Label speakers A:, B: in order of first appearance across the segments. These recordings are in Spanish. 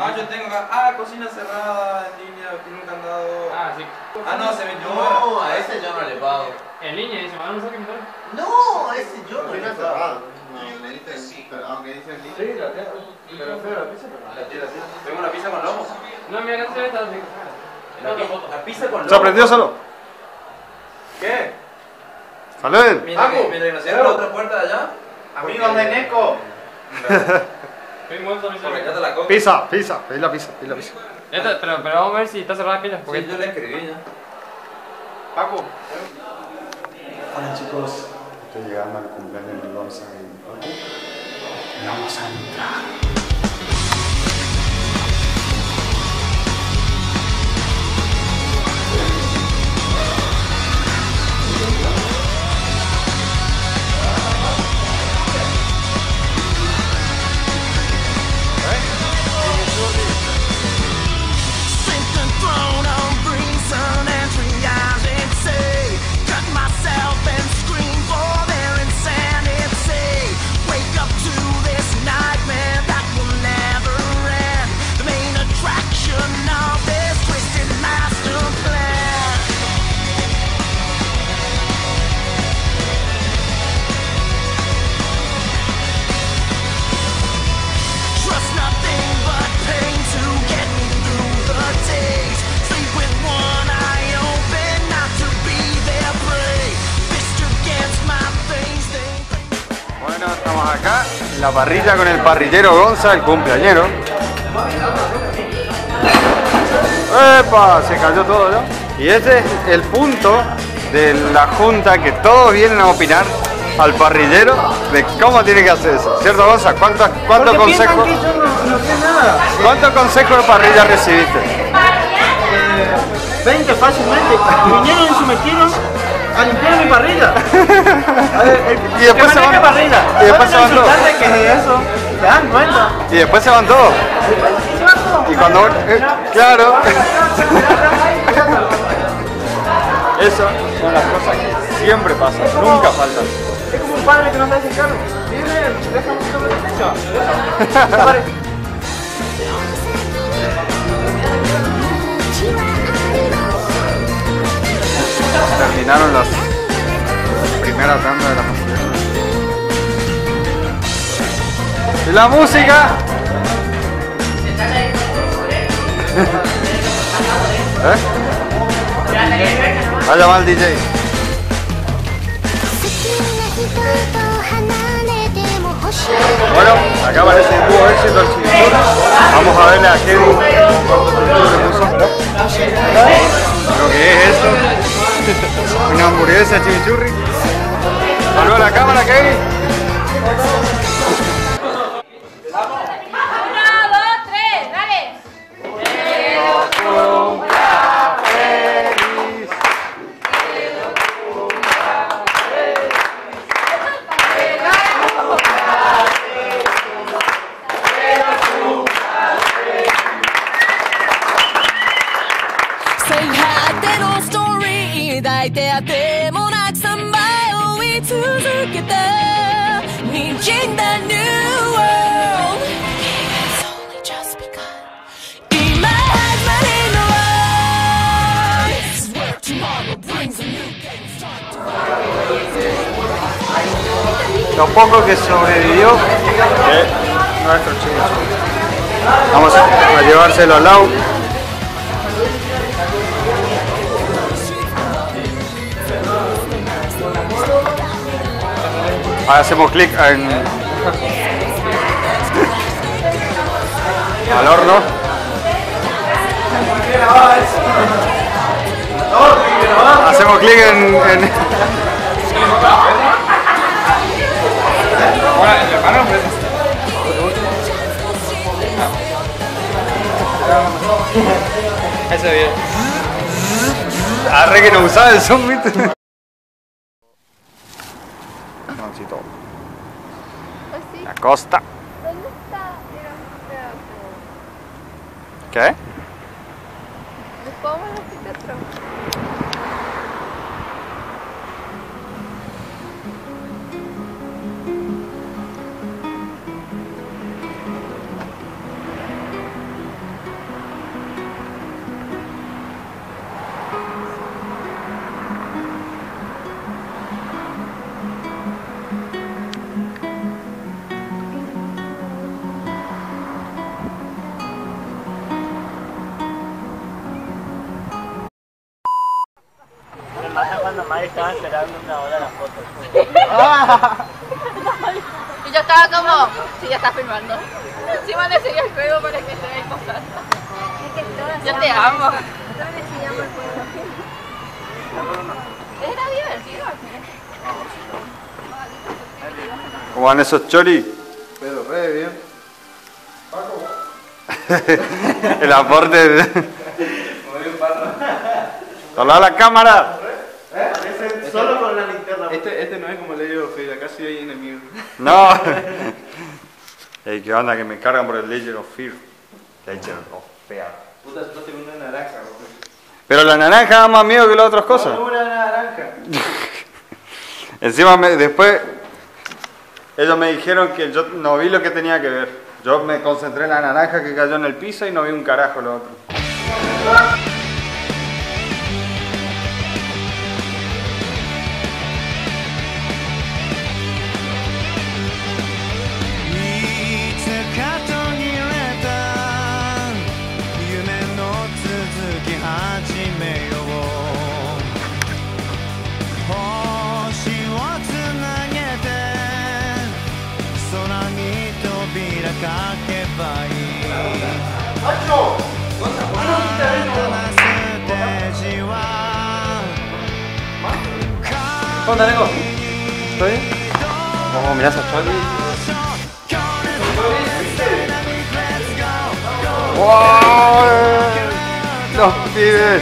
A: Ah, yo tengo acá. Ah, cocina cerrada, en línea, tiene un candado.
B: Ah, sí.
A: Ah, no, hace 21
C: No,
A: horas.
C: a ese yo no le pago.
B: En línea dice, ¿me un saque mi
C: No, a ese yo no le
D: Cocina
C: pago.
D: cerrada. No, me dice sí, pero aunque dice sí.
A: Sí, la tengo. Pero feo la pizza, pero la tira así. Tengo una pizza con lomo.
B: No, mira, acá se ve esta así.
A: La pizza con lomo.
E: ¿Se aprendió solo?
A: ¿Qué?
E: ¡Salud!
A: Mientras que no cierra la otra puerta de allá.
D: Amigos de Neko.
B: Estoy muerto, mi
A: Porque ya te la comes.
E: Pizza, pizza, pedí la pizza, pedí la pizza.
B: Pero vamos a ver si está cerrada aquella. Porque
A: Sí, yo le escribí ya.
D: Paco.
E: Hola chicos, estoy llegando al cumpleaños de Gonza y Paco. Y vamos a entrar. Bueno, estamos acá en la parrilla con el parrillero Gonza, el cumpleañero. ¡Epa! Se cayó todo, ¿no? Y este es el punto de la junta que todos vienen a opinar al parrillero de cómo tiene que hacer eso. ¿Cierto, Gonza? ¿Cuántos consejos?
F: No sé nada.
E: ¿Cuántos consejos de parrilla recibiste?
F: 20 fácilmente. Vinieron y se metieron a limpiar mi parrilla. A ver,
E: Y después se van.
F: parrilla.
E: Y después se van todos.
F: ¿Qué es eso? ¿Se dan cuenta?
E: Y después se van todos.
F: ¿Y se van todos?
E: Y cuando. Claro. Eso son las cosas que siempre pasan, nunca faltan.
F: Es como un padre que no se hace cargo. Viene, deja un poquito de atención. ¿Qué parece?
E: Terminaron las primeras tandas de la hamburguesa. ¿Y la música? ¿Eh? Vaya va el DJ. Bueno, acá parece que tuvo éxito el chimichurri. Vamos a verle a Kevin cuánto chimichurri puso. Lo que es eso. Una hamburguesa chimichurri. Saluda a la cámara, Kevin. Lo poco que sobrevivió de nuestro chimichurri. Vamos a llevárselo al lado. Ahora hacemos clic en al horno. Hacemos clic en...
B: Ese bien.
E: Arre que no usaba el zoom, ¿viste? Mancito. La costa.
G: ¿Dónde está?
E: ¿Qué?
G: ¿Cómo lo arquitecto?
F: nomás estaban esperando una hora la foto.
G: Y yo estaba como, sí, ya está filmando. Encima le seguía el juego para que esté ahí posando. Yo te amo. Era divertido.
E: ¿Cómo van esos choris?
D: Pero re bien.
E: El aporte de... ¡Hola a la cámara!
F: Solo con la linterna.
D: Este no es como le digo, Fede, acá sí hay enemigos.
E: No. Ey, ¿qué onda? Que me cargan por el Legend of Fear. Legend of Fear.
D: Puta, no tengo una naranja, bro.
E: Pero la naranja da más miedo que las otras cosas.
F: Una naranja.
E: Encima después ellos me dijeron que yo no vi lo que tenía que ver. Yo me concentré en la naranja que cayó en el piso y no vi un carajo lo otro.
B: ¿Cómo estás, Nico? ¿Está bien? Oh, mirá esa choli.
E: ¡Wow! ¡Los pibes!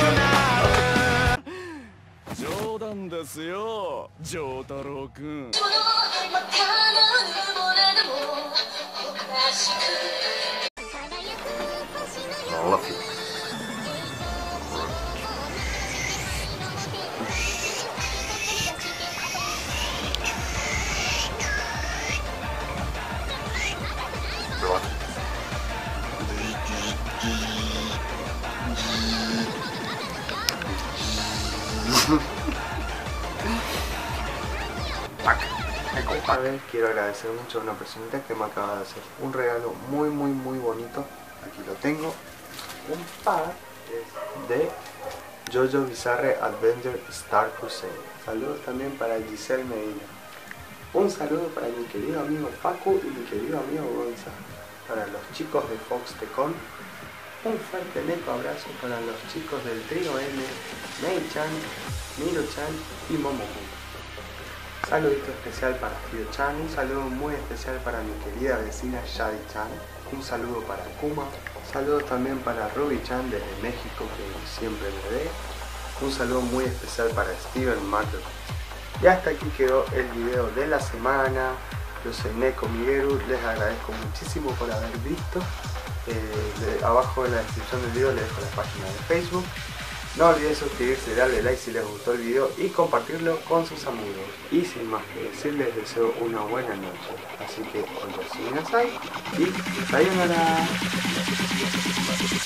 E: Esta vez quiero agradecer mucho a una personita que me acaba de hacer un regalo muy bonito. Aquí lo tengo. Un par de JoJo Bizarre Adventure Star Crusade. Saludos también para Giselle Medina. Un saludo para mi querido amigo Facu y mi querido amigo Gonza. Para los chicos de Fox Tecon. Un fuerte neco abrazo para los chicos del trío M, Mei-chan, Miro-chan y Momo-kun. Saludito especial para Fido-chan, un saludo muy especial para mi querida vecina Shadi-chan, un saludo para Kuma, saludos también para Ruby-chan desde México que siempre me ve, un saludo muy especial para Steven Martin. Y hasta aquí quedó el video de la semana. Yo soy Neko Migeru, les agradezco muchísimo por haber visto. Abajo en la descripción del video les dejo la página de Facebook. No olviden suscribirse, darle like si les gustó el video y compartirlo con sus amigos. Y sin más que decir, les deseo una buena noche. Así que, oyasu minasai y sayonara.